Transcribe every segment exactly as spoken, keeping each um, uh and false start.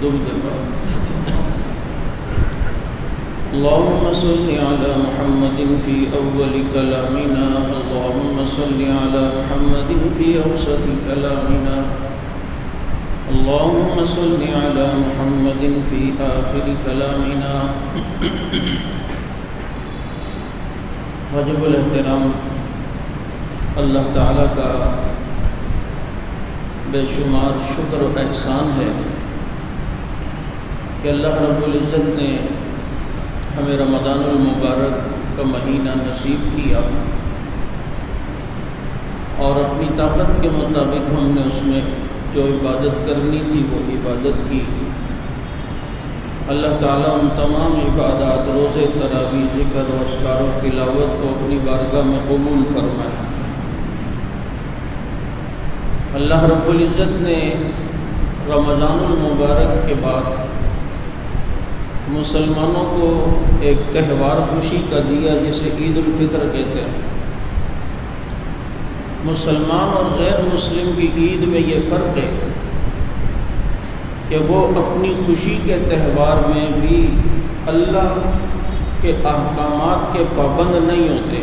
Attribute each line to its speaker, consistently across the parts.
Speaker 1: درود پاک۔ اللهم صل على محمد في أول كلامنا، اللهم صل على محمد في أوسط كلامنا، اللهم صل على محمد في آخر كلامنا۔ واجب الاحترام اللہ تعالیٰ کا بے شمار شکر و احسان ہے کہ اللہ رب العزت نے ہمیں رمضان المبارک کا مہینہ نصیب کیا اور اپنی طاقت کے مطابق ہم نے اس میں جو عبادت کرنی تھی وہ عبادت کی۔ اللہ تعالیٰ ان تمام عبادات، روزے، تراویح، ذکر و اذکار و تلاوت کو اپنی بارگاہ میں قبول فرمائے۔ اللہ رب العزت نے رمضان المبارک کے بعد مسلمانوں کو ایک تہوار خوشی کا دیا جسے عید الفطر کہتے ہیں۔ مسلمان اور غیر مسلم کی عید میں یہ فرق ہے کہ وہ اپنی خوشی کے تہوار میں بھی اللہ کے احکامات کے پابند نہیں ہوتے،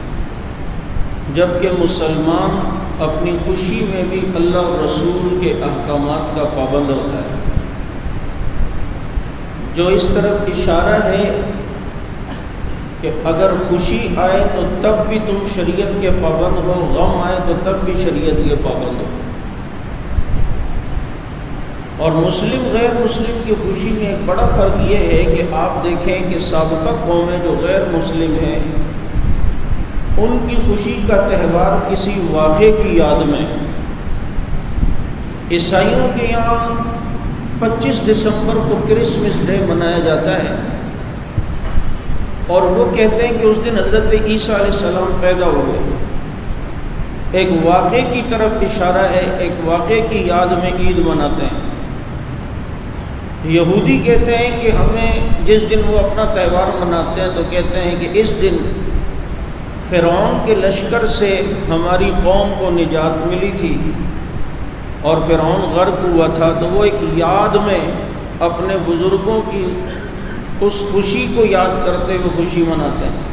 Speaker 1: جبکہ مسلمان اپنی خوشی میں بھی اللہ اور رسول کے احکامات کا پابند ہوتا ہے۔ جو اس طرف اشارہ ہے کہ اگر خوشی آئے تو تب بھی تم شریعت کے پابند ہو، غم آئے تو تب بھی شریعت کے پابند ہو۔ اور مسلم غیر مسلم کی خوشی میں ایک بڑا فرق یہ ہے کہ آپ دیکھیں کہ سابقہ قومیں جو غیر مسلم ہیں ان کی خوشی کا تہوار کسی واقعے کی یاد میں، عیسائیوں کے یہاں پچیس دسمبر کو کرسمس ڈے منایا جاتا ہے اور وہ کہتے ہیں کہ اس دن حضرت عیسیٰ علیہ السلام پیدا ہوئے۔ ایک واقعے کی طرف اشارہ ہے، ایک واقعے کی یاد میں عید مناتے ہیں۔ یہودی کہتے ہیں کہ ہمیں جس دن وہ اپنا تہوار مناتے ہیں تو کہتے ہیں کہ اس دن فرعون کے لشکر سے ہماری قوم کو نجات ملی تھی اور فرعون غرق ہوا تھا، تو وہ ایک یاد میں اپنے بزرگوں کی اس خوشی کو یاد کرتے ہوئے خوشی مناتے ہیں۔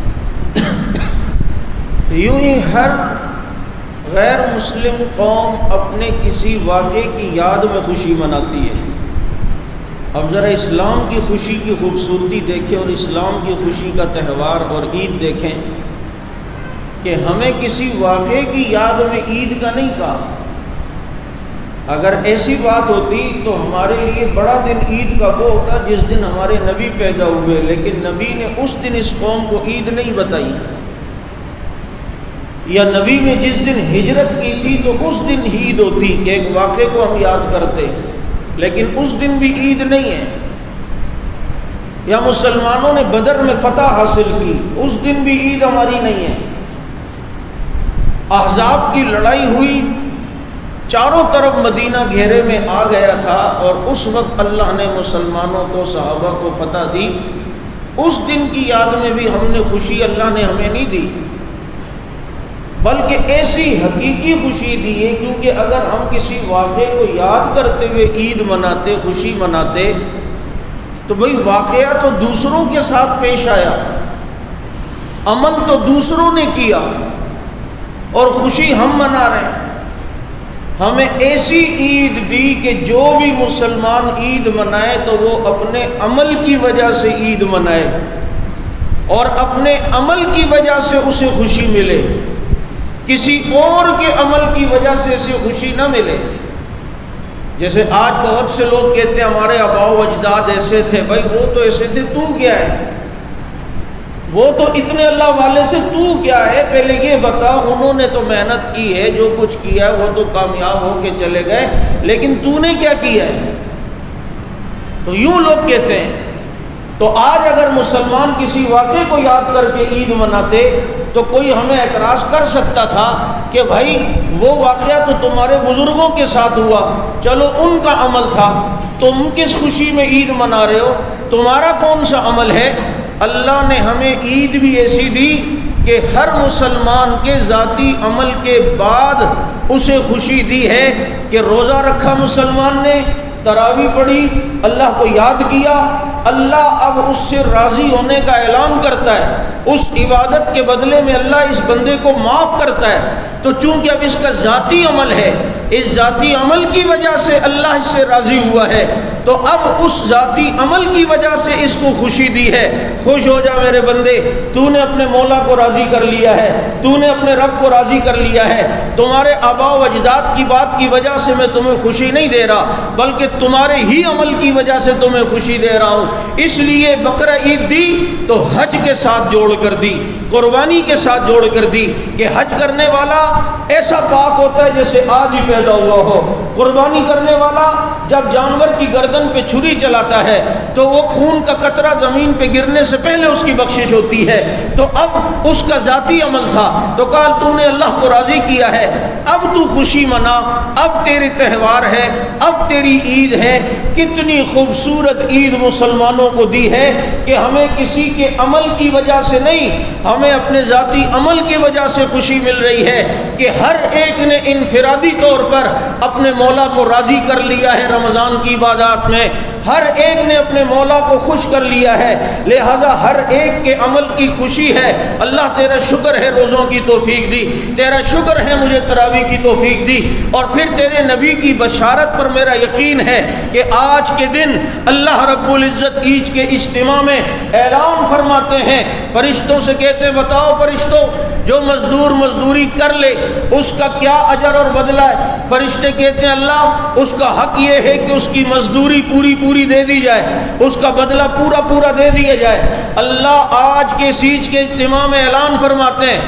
Speaker 1: یوں ہی ہر غیر مسلم قوم اپنے کسی واقعے کی یاد میں خوشی مناتی ہے۔ اب ذرا اسلام کی خوشی کی خوبصورتی دیکھیں اور اسلام کی خوشی کا تہوار اور عید دیکھیں کہ ہمیں کسی واقعے کی یاد میں عید کا نہیں کہا۔ اگر ایسی بات ہوتی تو ہمارے لیے بڑا دن عید کا وہ ہوتا جس دن ہمارے نبی پیدا ہوئے، لیکن نبی نے اس دن اس قوم کو عید نہیں بتائی، یا نبی نے جس دن ہجرت کی تھی تو اس دن عید ہوتی کہ ایک واقعے کو ہم یاد کرتے، لیکن اس دن بھی عید نہیں ہے۔ یا مسلمانوں نے بدر میں فتح حاصل کی، اس دن بھی عید ہماری نہیں ہے۔ احزاب کی لڑائی ہوئی، چاروں طرف مدینہ گھیرے میں آ گیا تھا اور اس وقت اللہ نے مسلمانوں کو، صحابہ کو فتح دی، اس دن کی یاد میں بھی ہم نے خوشی اللہ نے ہمیں نہیں دی، بلکہ ایسی حقیقی خوشی دی ہے، کیونکہ اگر ہم کسی واقعے کو یاد کرتے ہوئے عید مناتے، خوشی مناتے، تو بھئی واقعہ تو دوسروں کے ساتھ پیش آیا، عمل تو دوسروں نے کیا اور خوشی ہم منا رہے ہیں۔ ہمیں ایسی عید دی کہ جو بھی مسلمان عید منائے تو وہ اپنے عمل کی وجہ سے عید منائے اور اپنے عمل کی وجہ سے اسے خوشی ملے، کسی اور کے عمل کی وجہ سے اسے خوشی نہ ملے۔ جیسے آج بہت سے لوگ کہتے ہیں ہمارے آباء و اجداد ایسے تھے، بھائی وہ تو ایسے تھے، تو کیا ہے؟ وہ تو اتنے اللہ والے تھے، تو کیا ہے؟ پہلے یہ بتا، انہوں نے تو محنت کی ہے، جو کچھ کیا ہے وہ تو کامیاب ہو کے چلے گئے، لیکن تو نے کیا کیا ہے؟ تو یوں لوگ کہتے ہیں۔ تو آج اگر مسلمان کسی واقعے کو یاد کر کے عید مناتے تو کوئی ہمیں اعتراض کر سکتا تھا کہ بھائی وہ واقعہ تو تمہارے بزرگوں کے ساتھ ہوا، چلو ان کا عمل تھا، تم کس خوشی میں عید منا رہے ہو؟ تمہارا کون سا عمل ہے؟ اللہ نے ہمیں عید بھی ایسی دی کہ ہر مسلمان کے ذاتی عمل کے بعد اسے خوشی دی ہے کہ روزہ رکھا مسلمان نے، تراویح پڑھی، اللہ کو یاد کیا، اللہ اب اس سے راضی ہونے کا اعلان کرتا ہے، اس عبادت کے بدلے میں اللہ اس بندے کو معاف کرتا ہے۔ تو چونکہ اب اس کا ذاتی عمل ہے، اس ذاتی عمل کی وجہ سے اللہ اس سے راضی ہوا ہے، تو اب اس ذاتی عمل کی وجہ سے اس کو خوشی دی ہے۔ خوش ہو جا میرے بندے، تو نے اپنے مولا کو راضی کر لیا ہے، تو نے اپنے رب کو راضی کر لیا ہے۔ تمہارے آباء و اجداد کی بات کی وجہ سے میں تمہیں خوشی نہیں دے رہا، بلکہ تمہارے ہی عمل کی وجہ سے تمہیں خوشی دے رہا ہوں۔ اس لیے بقرہ عید دی تو حج کے ساتھ جوڑ کر دی، قربانی کے ساتھ جوڑ کر دی، کہ حج کرنے والا ایسا پاک ہوتا ہے جیسے آج ہی پیدا ہوا ہو۔ قربانی کرنے والا جب جانور کی گردن پہ چھری چلاتا ہے تو وہ خون کا قطرہ زمین پہ گرنے سے پہلے اس کی بخشش ہوتی ہے۔ تو اب اس کا ذاتی عمل تھا، تو کہا تو نے اللہ کو راضی کیا ہے، اب تو خوشی منا، اب تیرے تہوار ہے، اب تیری عید ہے۔ کتنی خوبصورت عید مسلمانوں کو دی ہے کہ ہمیں کسی کے عمل کی وجہ سے نہیں، ہمیں اپنے ذاتی عمل کی وجہ سے خوشی مل رہی ہے کہ ہر ایک نے انفرادی طور پر اپنے مولا کو راضی کر لیا ہے۔ رمضان کی عبادات میں ہر ایک نے اپنے مولا کو خوش کر لیا ہے، لہذا ہر ایک کے عمل کی خوشی ہے۔ اللہ تیرا شکر ہے روزوں کی توفیق دی، تیرا شکر ہے مجھے تراویح کی توفیق دی، اور پھر تیرے نبی کی بشارت پر میرا یقین ہے کہ آج کے دن اللہ رب العزت عید کے اجتماع میں اعلان فرماتے ہیں، فرشتوں سے کہتے ہیں بتاؤ فرشتوں جو مزدور مزدوری کر لے اس کا کیا اجر اور بدلہ ہے؟ فرشتے کہتے ہیں اللہ اس کا حق یہ ہے کہ اس کی مزدوری پوری پوری دے دی جائے، اس کا بدلہ پورا پورا دے دیا جائے۔ اللہ آج کے سیج کے اجتماع میں اعلان فرماتے ہیں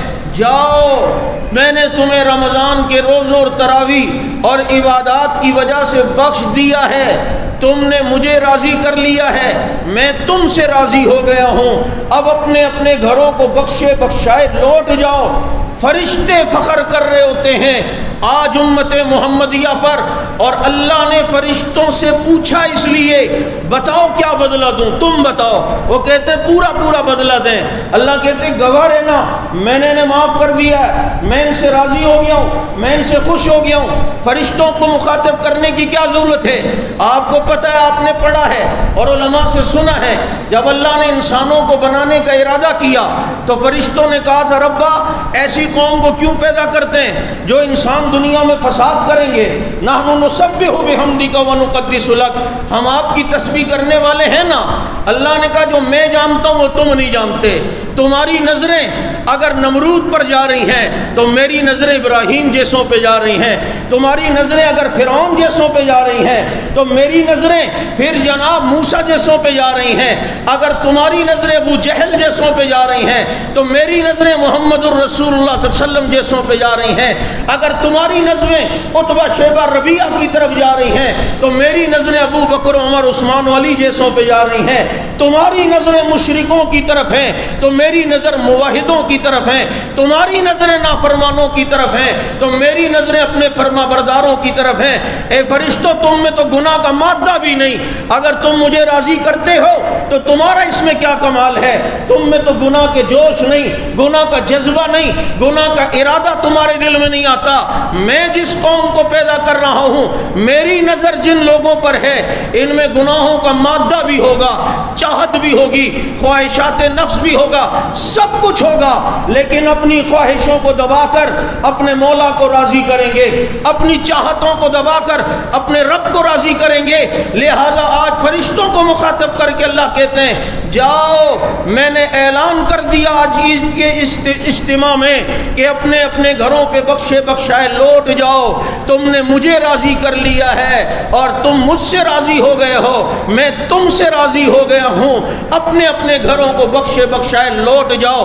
Speaker 1: جاؤ میں نے تمہیں رمضان کے روزوں اور تراویح اور عبادات کی وجہ سے بخش دیا ہے، تم نے مجھے راضی کر لیا ہے، میں تم سے راضی ہو گیا ہوں، اب اپنے اپنے گھروں کو بخشے بخشائے لوٹ جاؤ۔ فرشتے فخر کر رہے ہوتے ہیں آج امت محمدیہ پر، اور اللہ نے فرشتوں سے پوچھا اس لیے بتاؤ کیا بدلہ دوں، تم بتاؤ۔ وہ کہتے ہیں پورا پورا بدلہ دیں۔ اللہ کہتے ہیں گواہ رہنا میں نے انہیں معاف کر دیا ہے، میں ان سے راضی ہو گیا ہوں، میں ان سے خوش ہو گیا ہوں۔ فرشتوں کو مخاطب کرنے کی کیا ضرورت ہے؟ آپ کو پتہ ہے، آپ نے پڑھا ہے اور علماء سے سنا ہے، جب اللہ نے انسانوں کو بنانے کا ارادہ کیا تو فرشتوں نے کہا تھا ربا ایسی قوم کو کیوں پیدا کرتے ہیں جو انسان دنیا میں فساد کریں گے؟ نحن نسبح بحمدک ونقدس لک، ہم آپ کی تسبیح کرنے والے ہیں نا۔ اللہ نے کہا جو میں جانتا ہوں وہ تم نہیں جانتے، تمہاری نظریں اگر نمرود پر جا رہی ہیں تو میری نظریں ابراہیم جیسوں پہ جا رہی ہیں، تمہاری نظریں اگر فرعون جیسوں پہ جا رہی ہیں تو میری نظریں پھر جناب موسیٰ جیسوں پہ جا رہی ہیں، اگر تمہاری نظریں ابو جہل جیسوں پہ جا رہی ہیں تو میری نظریں محمد الرسول اللہ صلی اللہ علیہ وسلم جیسوں پہ جا رہی ہیں، اگر تمہاری نظریں عتبہ شیبہ ربیعہ کی طرف جا رہی ہیں تو میری نظریں ابو بکر عمر عثمان علی جیسوں پہ جا رہی ہیں، تمہاری نظریں مشرکوں کی طرف ہیں تو میری نظر موحدوں کی طرف ہیں، تمہاری نظریں نافرمانوں کی طرف ہیں تو میری نظریں اپنے فرما برداروں کی طرف ہیں۔ اے فرشتوں تم میں تو گناہ کا مادہ بھی نہیں، اگر تم مجھے راضی کرتے ہو تو تمہارا اس میں کیا کمال ہے؟ تم میں تو گناہ کے جوش نہیں، گناہ کا جذبہ نہیں، گناہ کا ارادہ تمہارے دل میں نہیں آتا۔ میں جس قوم کو پیدا کر رہا ہوں میری نظر جن لوگوں پر ہے ان میں گناہوں کا مادہ بھی ہوگا، چاہت بھی ہوگی، خواہشات نفس بھی ہوگا، سب کچھ ہوگا، لیکن اپنی خواہشوں کو دبا کر اپنے مولا کو راضی کریں گے، اپنی چاہتوں کو دبا کر اپنے رب کو راضی کریں گے۔ لہذا آج فرشتوں کو مخاطب کر کے اللہ کہتے ہیں جاؤ میں نے اعلان کر دیا آج عید کے اجتماع میں کہ اپنے اپنے گھروں پہ بخشے بخشائے لوٹ جاؤ، تم نے مجھے راضی کر لیا ہے اور تم مجھ سے راضی ہو گئے ہو، میں تم سے راضی ہو گیا ہوں، اپنے اپنے گھروں کو بخشے بخشائے لوٹ جاؤ۔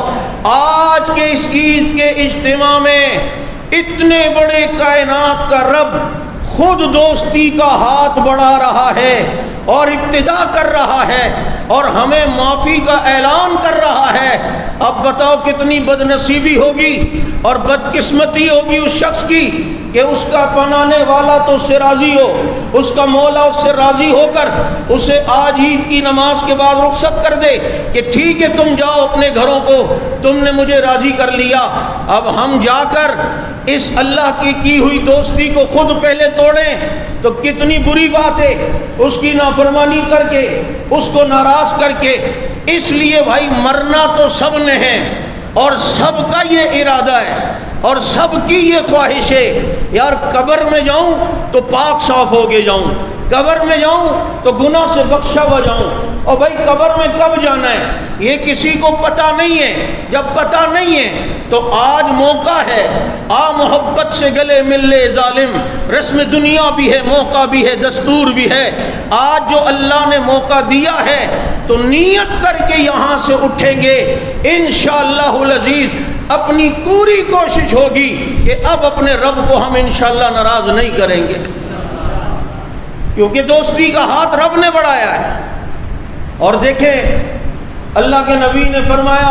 Speaker 1: آج کے اس عید کے اجتماع میں اتنے بڑے کائنات کا رب خود دوستی کا ہاتھ بڑھا رہا ہے اور ابتدا کر رہا ہے اور ہمیں معافی کا اعلان کر رہا ہے۔ اب بتاؤ کتنی بد نصیبی ہوگی اور بدقسمتی ہوگی اس شخص کی کہ اس کا بنانے والا تو اس سے راضی ہو، اس کا مولا اس سے راضی ہو کر اسے آج عید کی نماز کے بعد رخصت کر دے کہ ٹھیک ہے تم جاؤ اپنے گھروں کو، تم نے مجھے راضی کر لیا۔ اب ہم جا کر اس اللہ کی کی ہوئی دوستی کو خود پہلے توڑیں تو کتنی بری بات ہے، اس کی نافرمانی کر کے، اس کو ناراض کر کے۔ اس لیے بھائی مرنا تو سب نے ہے، اور سب کا یہ ارادہ ہے اور سب کی یہ خواہش ہے، یار قبر میں جاؤں تو پاک صاف ہو کے جاؤں، قبر میں جاؤں تو گناہ سے بخشا ہوا جاؤں۔ اور بھائی قبر میں کب جانا ہے یہ کسی کو پتہ نہیں ہے۔ جب پتہ نہیں ہے تو آج موقع ہے، آ محبت سے گلے مل لے ظالم، رسم دنیا بھی ہے، موقع بھی ہے، دستور بھی ہے۔ آج جو اللہ نے موقع دیا ہے تو نیت کر کے یہاں سے اٹھیں گے انشاءاللہ العزیز۔ اپنی پوری کوشش ہوگی کہ اب اپنے رب کو ہم انشاءاللہ ناراض نہیں کریں گے، کیونکہ دوستی کا ہاتھ رب نے بڑھایا ہے۔ اور دیکھیں اللہ کے نبی نے فرمایا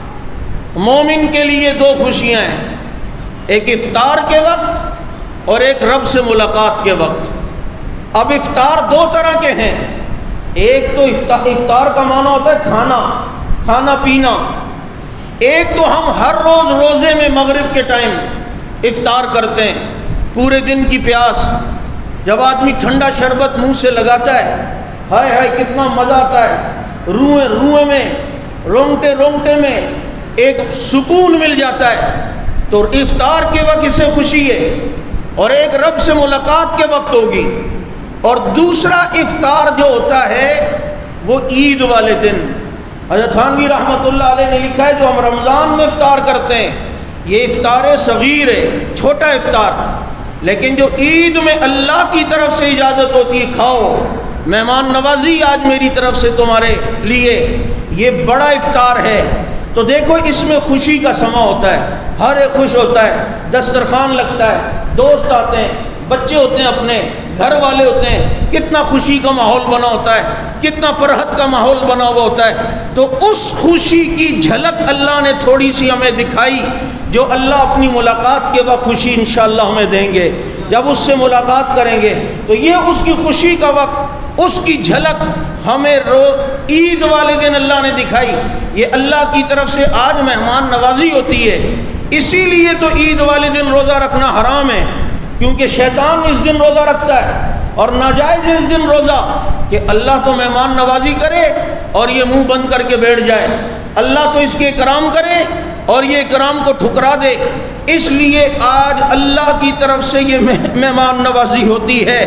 Speaker 1: مومن کے لیے دو خوشیاں ہیں، ایک افطار کے وقت اور ایک رب سے ملاقات کے وقت۔ اب افطار دو طرح کے ہیں، ایک تو افطار کا معنی ہوتا ہے کھانا کھانا پینا، ایک تو ہم ہر روز روزے میں مغرب کے ٹائم افطار کرتے ہیں، پورے دن کی پیاس، جب آدمی ٹھنڈا شربت منہ سے لگاتا ہے، ہائے ہائے کتنا مزہ آتا ہے، روئیں روئیں میں رونگٹے رونگٹے میں ایک سکون مل جاتا ہے۔ تو افطار کے وقت اسے خوشی ہے، اور ایک رب سے ملاقات کے وقت ہوگی۔ اور دوسرا افطار جو ہوتا ہے وہ عید والے دن۔ حضرت تھانوی رحمۃ اللہ علیہ نے لکھا ہے جو ہم رمضان میں افطار کرتے ہیں یہ افطار صغیر ہے، چھوٹا افطار، لیکن جو عید میں اللہ کی طرف سے اجازت ہوتی ہے کھاؤ، مہمان نوازی آج میری طرف سے تمہارے لیے، یہ بڑا افطار ہے۔ تو دیکھو اس میں خوشی کا سما ہوتا ہے، ہر ایک خوش ہوتا ہے، دسترخوان لگتا ہے، دوست آتے ہیں، بچے ہوتے ہیں، اپنے گھر والے ہوتے ہیں، کتنا خوشی کا ماحول بنا ہوتا ہے، کتنا فرحت کا ماحول بنا ہوا ہوتا ہے۔ تو اس خوشی کی جھلک اللہ نے تھوڑی سی ہمیں دکھائی، جو اللہ اپنی ملاقات کے وقت خوشی انشاءاللہ ہمیں دیں گے۔ جب اس سے ملاقات کریں گے تو یہ اس کی خوشی کا وقت، اس کی جھلک ہمیں روز عید والے دن اللہ نے دکھائی۔ یہ اللہ کی طرف سے آج مہمان نوازی ہوتی ہے، اسی لیے تو عید والے دن روزہ رکھنا حرام ہے، کیونکہ شیطان اس دن روزہ رکھتا ہے، اور ناجائز ہے اس دن روزہ کہ اللہ تو مہمان نوازی کرے اور یہ منہ بند کر کے بیٹھ جائے، اللہ تو اس کے اکرام کرے اور یہ اکرام کو ٹھکرا دے۔ اس لیے آج اللہ کی طرف سے یہ مہمان نوازی ہوتی ہے۔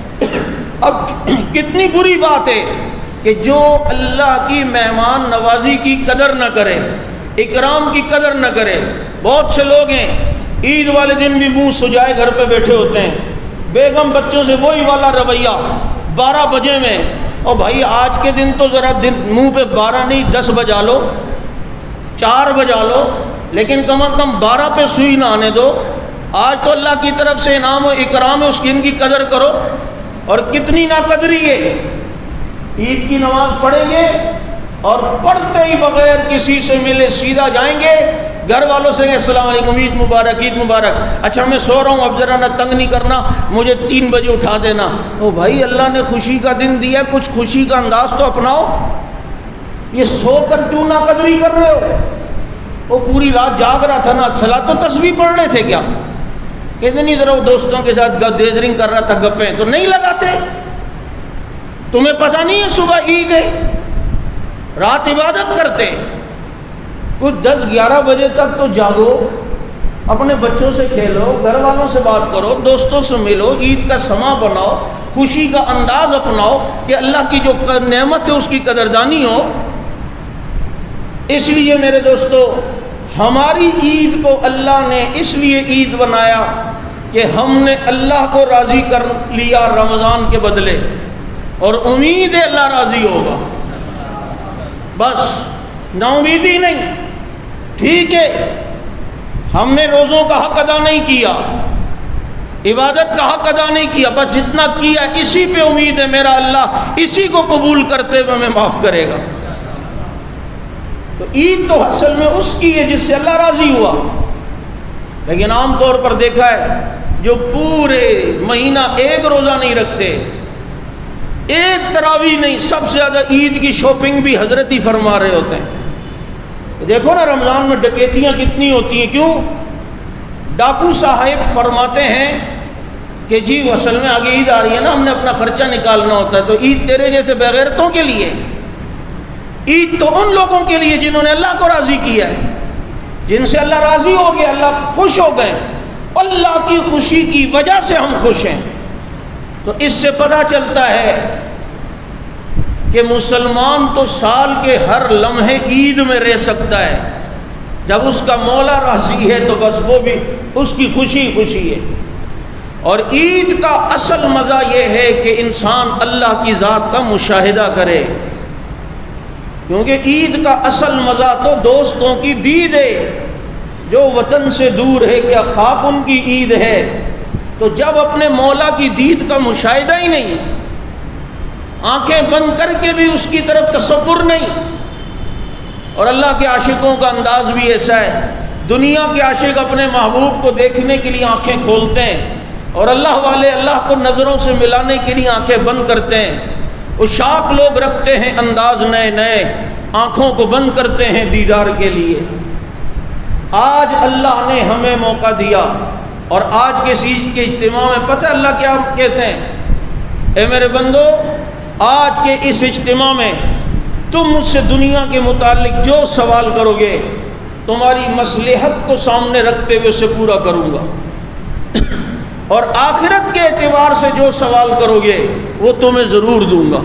Speaker 1: اب کتنی بری بات ہے کہ جو اللہ کی مہمان نوازی کی قدر نہ کرے، اکرام کی قدر نہ کرے۔ بہت سے لوگ ہیں عید والے دن بھی منہ سجائے گھر پہ بیٹھے ہوتے ہیں، بیگم بچوں سے وہی والا رویہ بارہ بجے میں۔ اور بھائی آج کے دن تو ذرا دن منہ پہ بارہ نہیں دس بجا لو، چار بجا لو، لیکن کم از کم بارہ پہ سوئی نہ آنے دو۔ آج تو اللہ کی طرف سے انعام و اکرام ہے، اس کی ان کی قدر کرو۔ اور کتنی ناقدری ہے، عید کی نماز پڑھیں گے اور پڑھتے ہی بغیر کسی سے ملے سیدھا جائیں گے گھر والوں سے السلام علیکم، عید مبارک، عید مبارک، اچھا میں سو رہا ہوں اب ذرا نہ تنگ نہیں کرنا، مجھے تین بجے اٹھا دینا۔ او بھائی اللہ نے خوشی کا دن دیا، کچھ خوشی کا انداز تو اپناؤ۔ یہ سو کر کیوں ناقدری کر رہے ہو؟ وہ پوری رات جاگ رہا تھا نا، چلا تو تسبیح پڑھ رہے تھے کیا؟ کہتے نہیں ذرا وہ دوستوں کے ساتھ گیدرنگ کر رہا تھا، گپیں تو نہیں لگاتے؟ تمہیں پتہ نہیں ہے صبح عید ہے، رات عبادت کرتے، کچھ دس گیارہ بجے تک تو جاگو، اپنے بچوں سے کھیلو، گھر والوں سے بات کرو، دوستوں سے ملو، عید کا سما بناؤ، خوشی کا انداز اپناؤ کہ اللہ کی جو نعمت ہے اس کی قدردانی ہو۔ اس لیے میرے دوستو ہماری عید کو اللہ نے اس لیے عید بنایا کہ ہم نے اللہ کو راضی کر لیا رمضان کے بدلے، اور امید ہے اللہ راضی ہوگا، بس نا امیدی نہیں۔ ٹھیک ہے ہم نے روزوں کا حق ادا نہیں کیا، عبادت کا حق ادا نہیں کیا، بس جتنا کیا اسی پہ امید ہے میرا اللہ اسی کو قبول کرتے ہوئے ہمیں معاف کرے گا۔ تو عید تو اصل میں اس کی ہے جس سے اللہ راضی ہوا، لیکن عام طور پر دیکھا ہے جو پورے مہینہ ایک روزہ نہیں رکھتے، ایک تراویح نہیں، سب سے زیادہ عید کی شاپنگ بھی حضرت ہی فرما رہے ہوتے ہیں۔ دیکھو نا رمضان میں ڈکیتیاں کتنی ہوتی ہیں، کیوں؟ ڈاکو صاحب فرماتے ہیں کہ جی اصل میں آگے عید آ رہی ہے نا، ہم نے اپنا خرچہ نکالنا ہوتا ہے، تو عید تیرے جیسے بغیرتوں کے لیے، عید تو ان لوگوں کے لیے جنہوں نے اللہ کو راضی کیا ہے، جن سے اللہ راضی ہو گیا، اللہ خوش ہو گئے، اللہ کی خوشی کی وجہ سے ہم خوش ہیں۔ تو اس سے پتہ چلتا ہے کہ مسلمان تو سال کے ہر لمحے عید میں رہ سکتا ہے، جب اس کا مولا راضی ہے تو بس وہ بھی اس کی خوشی خوشی ہے۔ اور عید کا اصل مزہ یہ ہے کہ انسان اللہ کی ذات کا مشاہدہ کرے، کیونکہ عید کا اصل مزہ تو دوستوں کی دید ہے، جو وطن سے دور ہے کیا خاک ان کی عید ہے، تو جب اپنے مولا کی دید کا مشاہدہ ہی نہیں، آنکھیں بند کر کے بھی اس کی طرف تصور نہیں، اور اللہ کے عاشقوں کا انداز بھی ایسا ہے، دنیا کے عاشق اپنے محبوب کو دیکھنے کے لیے آنکھیں کھولتے ہیں، اور اللہ والے اللہ کو نظروں سے ملانے کے لیے آنکھیں بند کرتے ہیں۔ عشاق لوگ رکھتے ہیں انداز نئے نئے، آنکھوں کو بند کرتے ہیں دیدار کے لیے۔ آج اللہ نے ہمیں موقع دیا، اور آج کے سیج کے اجتماع میں پتہ اللہ کیا کہتے ہیں، اے میرے بندو، آج کے اس اجتماع میں تم مجھ سے دنیا کے متعلق جو سوال کرو گے، تمہاری مصلحت کو سامنے رکھتے ہوئے اسے پورا کروں گا، اور آخرت کے اعتبار سے جو سوال کرو گے وہ تمہیں ضرور دوں گا۔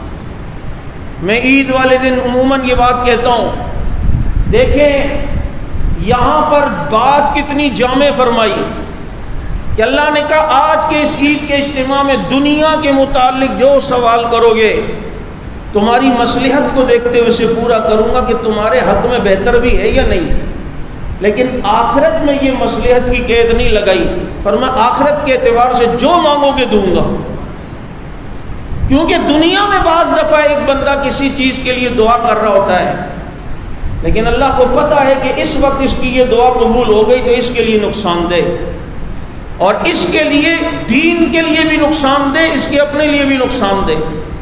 Speaker 1: میں عید والے دن عموماً یہ بات کہتا ہوں، دیکھیں یہاں پر بات کتنی جامع فرمائی کہ اللہ نے کہا آج کے اس عید کے اجتماع میں دنیا کے متعلق جو سوال کرو گے تمہاری مصلحت کو دیکھتے ہوئے اسے پورا کروں گا کہ تمہارے حق میں بہتر بھی ہے یا نہیں، لیکن آخرت میں یہ مصلحت کی قید نہیں لگائی، فرمایا آخرت کے اعتبار سے جو مانگو گے دوں گا، کیونکہ دنیا میں بعض دفعہ ایک بندہ کسی چیز کے لیے دعا کر رہا ہوتا ہے، لیکن اللہ کو پتہ ہے کہ اس وقت اس کی یہ دعا قبول ہو گئی تو اس کے لیے نقصان دہ، اور اس کے لیے دین کے لیے بھی نقصان دہ، اس کے اپنے لیے بھی نقصان دہ،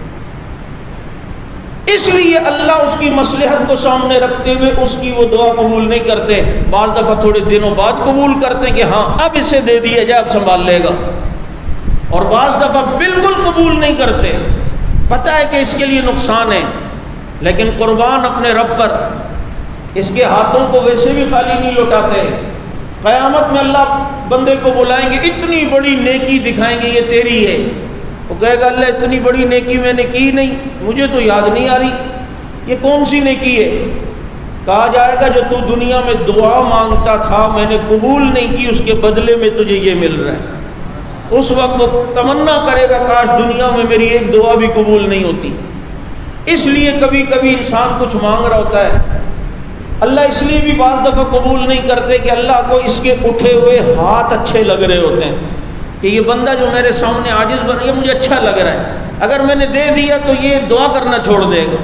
Speaker 1: اس لیے اللہ اس کی مصلحت کو سامنے رکھتے ہوئے اس کی وہ دعا قبول نہیں کرتے، بعض دفعہ تھوڑے دنوں بعد قبول کرتے کہ ہاں اب اسے دے دیا جائے، اب سنبھال لے گا، اور بعض دفعہ بالکل قبول نہیں کرتے، پتہ ہے کہ اس کے لیے نقصان ہے، لیکن قربان اپنے رب پر، اس کے ہاتھوں کو ویسے بھی خالی نہیں لوٹاتے۔ قیامت میں اللہ بندے کو بلائیں گے، اتنی بڑی نیکی دکھائیں گے یہ تیری ہے، وہ کہے گا اللہ اتنی بڑی نیکی میں نے کی نہیں، مجھے تو یاد نہیں آ رہی، یہ کون سی نیکی ہے؟ کہا جائے گا جو تو دنیا میں دعا مانگتا تھا میں نے قبول نہیں کی، اس کے بدلے میں تجھے یہ مل رہا ہے۔ اس وقت وہ تمنا کرے گا کاش دنیا میں میری ایک دعا بھی قبول نہیں ہوتی۔ اس لیے کبھی کبھی انسان کچھ مانگ رہا ہوتا ہے، اللہ اس لیے بھی بعض دفعہ قبول نہیں کرتے کہ اللہ کو اس کے اٹھے ہوئے ہاتھ اچھے لگ رہے ہوتے ہیں، کہ یہ بندہ جو میرے سامنے عاجز بن گیا مجھے اچھا لگ رہا ہے، اگر میں نے دے دیا تو یہ دعا کرنا چھوڑ دے گا،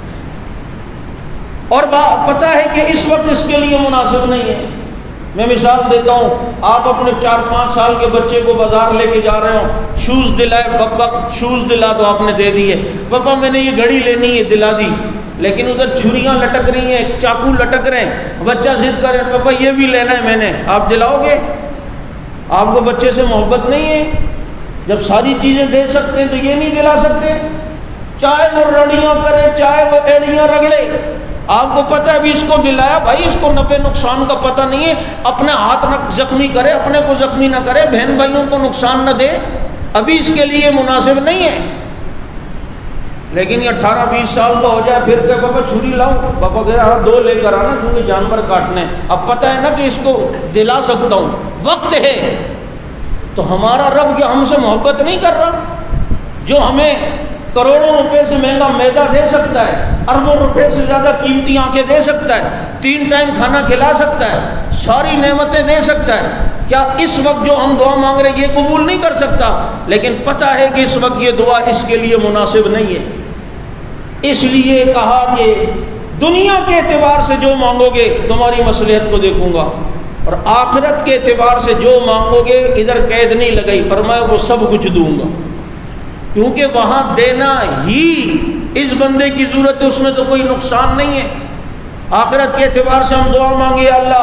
Speaker 1: اور پتہ ہے کہ اس وقت اس کے لیے مناسب نہیں ہے۔ میں مثال دیتا ہوں، آپ اپنے چار پانچ سال کے بچے کو بازار لے کے جا رہے ہو، شوز دلائے، پپا شوز دلا تو آپ نے دے دیے، پپا میں نے یہ گھڑی لینی ہے دلا دی، لیکن ادھر چھریاں لٹک رہی ہیں، چاقو لٹک رہے ہیں، بچہ ضد کر رہے پپا یہ بھی لینا ہے میں نے، آپ دلاؤ گے؟ آپ کو بچے سے محبت نہیں ہے؟ جب ساری چیزیں دے سکتے ہیں تو یہ نہیں دلا سکتے؟ چاہے وہ رڑیاں کرے چاہے وہ ایڑیاں رگڑے، آپ کو پتہ ہے ابھی اس کو دلایا، بھائی اس کو نفع نقصان کا پتہ نہیں ہے، اپنے ہاتھ نہ زخمی کرے، اپنے کو زخمی نہ کرے، بہن بھائیوں کو نقصان نہ دے، ابھی اس کے لیے مناسب نہیں ہے۔ لیکن یہ اٹھارہ بیس سال کا ہو جائے پھر کہ پاپا چھری لاؤ، پاپا کہ ہاں دو لے کر آنا کیونکہ جانور کاٹنے، اب پتہ ہے نا کہ اس کو دلا سکتا ہوں، وقت ہے۔ تو ہمارا رب کیا ہم سے محبت نہیں کر رہا؟ جو ہمیں کروڑوں روپے سے مہنگا میدا دے سکتا ہے، اربوں روپے سے زیادہ قیمتی آنکھیں دے سکتا ہے، تین ٹائم کھانا کھلا سکتا ہے، ساری نعمتیں دے سکتا ہے، کیا اس وقت جو ہم دعا مانگ رہے ہیں یہ قبول نہیں کر سکتا؟ لیکن پتہ ہے کہ اس وقت یہ دعا اس کے لیے مناسب نہیں ہے، اس لیے کہا کہ دنیا کے اعتبار سے جو مانگو گے تمہاری مصلحت کو دیکھوں گا، اور آخرت کے اعتبار سے جو مانگو گے ادھر قید نہیں لگائی، فرمایا وہ سب کچھ دوں گا، کیونکہ وہاں دینا ہی اس بندے کی ضرورت ہے، اس میں تو کوئی نقصان نہیں ہے۔ آخرت کے اعتبار سے ہم دعا مانگے، اللہ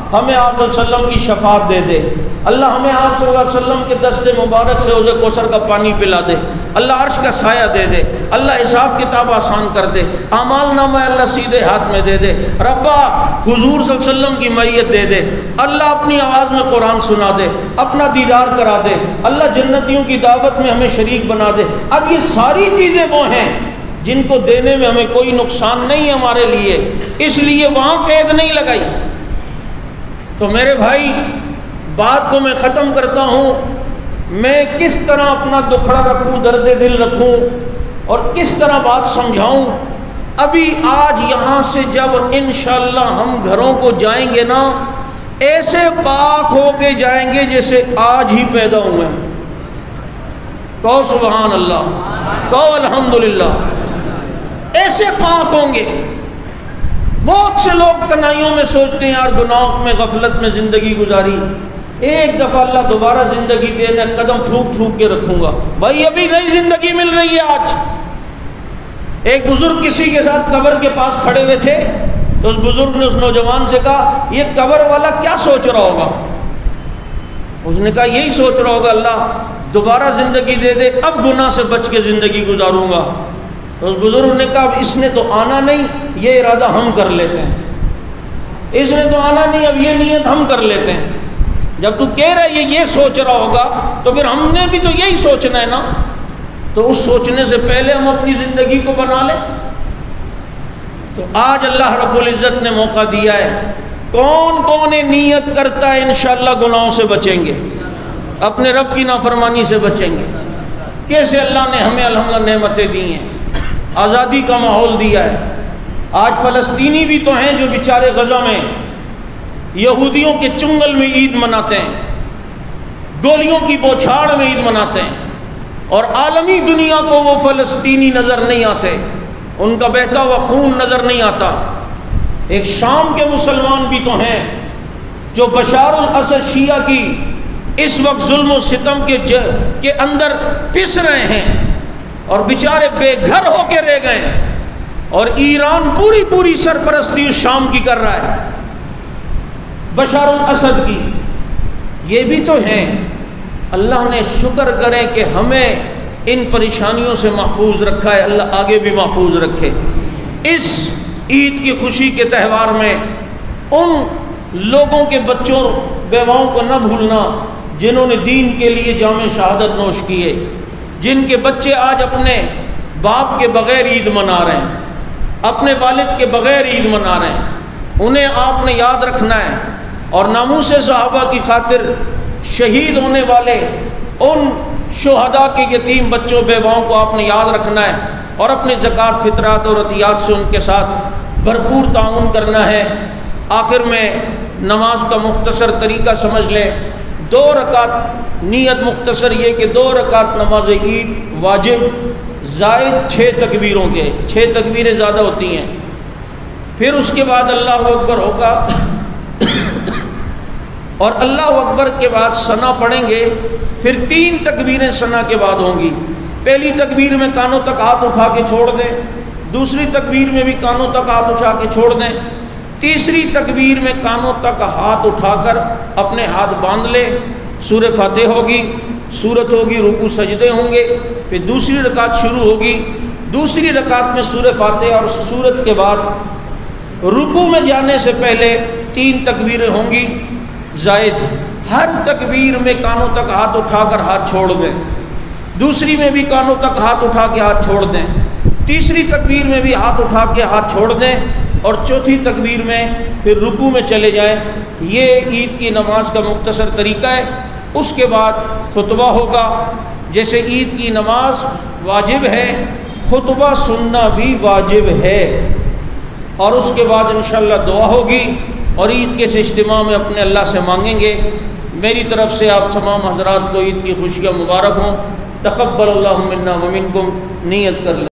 Speaker 1: ہمیں آپ صلی اللہ علیہ وسلم کی شفاعت دے دے، اللہ ہمیں آپ صلی اللہ علیہ وسلم کے دست مبارک سے حوض کوثر کا پانی پلا دے، اللہ عرش کا سایہ دے دے، اللہ حساب کتاب آسان کر دے، اعمال نامہ اللہ سیدھے ہاتھ میں دے دے، ربا حضور صلی اللہ علیہ وسلم کی معیت دے دے، اللہ اپنی آواز میں قرآن سنا دے، اپنا دیدار کرا دے، اللہ جنتیوں کی دعوت میں ہمیں شریک بنا دے۔ اب یہ ساری چیزیں وہ ہیں جن کو دینے میں ہمیں کوئی نقصان نہیں ہے ہمارے لیے، اس لیے وہاں قید نہیں لگائی۔ تو میرے بھائی بات کو میں ختم کرتا ہوں، میں کس طرح اپنا دکھڑا رکھوں، درد دل رکھوں اور کس طرح بات سمجھاؤں۔ ابھی آج یہاں سے جب انشاءاللہ ہم گھروں کو جائیں گے نا، ایسے پاک ہو کے جائیں گے جیسے آج ہی پیدا ہوئے ہیں۔ کہو سبحان اللہ، کہو الحمدللہ، ایسے پاک ہوں گے۔ بہت سے لوگ تنہائیوں میں سوچتے ہیں یار گناہوں میں غفلت میں زندگی گزاری، ایک دفعہ اللہ دوبارہ زندگی دینا، قدم پھونک پھونک کے رکھوں گا۔ بھائی ابھی نئی زندگی مل رہی ہے آج۔ ایک بزرگ کسی کے ساتھ قبر کے پاس کھڑے ہوئے تھے، تو اس بزرگ نے اس نوجوان سے کہا یہ قبر والا کیا سوچ رہا ہوگا؟ اس نے کہا یہی سوچ رہا ہوگا اللہ دوبارہ زندگی دے دے، اب گناہ سے بچ کے زندگی گزاروں گا۔ تو اس بزرگ نے کہا اب اس نے تو آنا نہیں، یہ ارادہ ہم کر لیتے ہیں۔ اس نے تو آنا نہیں، اب یہ نیت ہم کر لیتے ہیں۔ جب تو کہہ رہا ہے یہ یہ سوچ رہا ہوگا تو پھر ہم نے بھی تو یہی سوچنا ہے نا۔ تو اس سوچنے سے پہلے ہم اپنی زندگی کو بنا لیں۔ تو آج اللہ رب العزت نے موقع دیا ہے، کون کون نیت کرتا ہے انشاءاللہ گناہوں سے بچیں گے، اپنے رب کی نافرمانی سے بچیں گے۔ کیسے اللہ نے ہمیں الحمدللہ نعمتیں دی ہیں، آزادی کا ماحول دیا ہے۔ آج فلسطینی بھی تو ہیں جو بیچارے غزہ میں یہودیوں کے چنگل میں عید مناتے ہیں، گولیوں کی بوچھاڑ میں عید مناتے ہیں، اور عالمی دنیا کو وہ فلسطینی نظر نہیں آتے، ان کا بہتا ہوا خون نظر نہیں آتا۔ ایک شام کے مسلمان بھی تو ہیں جو بشار الاسد شیعہ کی اس وقت ظلم و ستم کے کے اندر پس رہے ہیں اور بیچارے بے گھر ہو کے رہ گئے، اور ایران پوری پوری سرپرستی اس شام کی کر رہا ہے، بشار الاسد کی۔ یہ بھی تو ہیں۔ اللہ نے شکر کریں کہ ہمیں ان پریشانیوں سے محفوظ رکھا ہے، اللہ آگے بھی محفوظ رکھے۔ اس عید کی خوشی کے تہوار میں ان لوگوں کے بچوں بیواؤں کو نہ بھولنا جنہوں نے دین کے لیے جام شہادت نوش کیے، جن کے بچے آج اپنے باپ کے بغیر عید منا رہے ہیں، اپنے والد کے بغیر عید منا رہے ہیں، انہیں آپ نے یاد رکھنا ہے، اور ناموس صحابہ کی خاطر شہید ہونے والے ان شہداء کے یتیم بچوں بیواؤں کو آپ نے یاد رکھنا ہے، اور اپنے زکوٰۃ فطرات اور عطیات سے ان کے ساتھ بھرپور تعاون کرنا ہے۔ آخر میں نماز کا مختصر طریقہ سمجھ لیں، دو رکعت نیت مختصر یہ کہ دو رکعت نماز عید واجب زائد چھ تکبیروں کے، چھ تکبیریں زیادہ ہوتی ہیں، پھر اس کے بعد اللہ اکبر ہوگا، اور اللہ اکبر کے بعد ثنا پڑھیں گے، پھر تین تکبیریں ثنا کے بعد ہوں گی۔ پہلی تکبیر میں کانوں تک ہاتھ اٹھا کے چھوڑ دیں، دوسری تکبیر میں بھی کانوں تک ہاتھ اٹھا کے چھوڑ دیں، تیسری تکبیر میں کانوں تک ہاتھ اٹھا کر اپنے ہاتھ باندھ لے، سورہ فاتحہ ہوگی، سورت ہوگی، رکوع سجدے ہوں گے، پھر دوسری رکعت شروع ہوگی، دوسری رکعت میں سورہ فاتحہ اور سورت کے بعد رکوع میں جانے سے پہلے تین تکبیریں ہوں گی زائد، ہر تکبیر میں کانوں تک ہاتھ اٹھا کر ہاتھ چھوڑ دیں، دوسری میں بھی کانوں تک ہاتھ اٹھا کے ہاتھ چھوڑ دیں، تیسری تکبیر میں بھی ہاتھ اٹھا کے ہاتھ چھوڑ دیں، اور چوتھی تکبیر میں پھر رکوع میں چلے جائیں۔ یہ عید کی نماز کا مختصر طریقہ ہے۔ اس کے بعد خطبہ ہوگا، جیسے عید کی نماز واجب ہے، خطبہ سننا بھی واجب ہے، اور اس کے بعد انشاءاللہ دعا ہوگی، اور عید کے اس اجتماع میں اپنے اللہ سے مانگیں گے۔ میری طرف سے آپ تمام حضرات کو عید کی خوشیاں مبارک ہوں۔ تقبل اللہ منا ومنکم، نیت کر لیں۔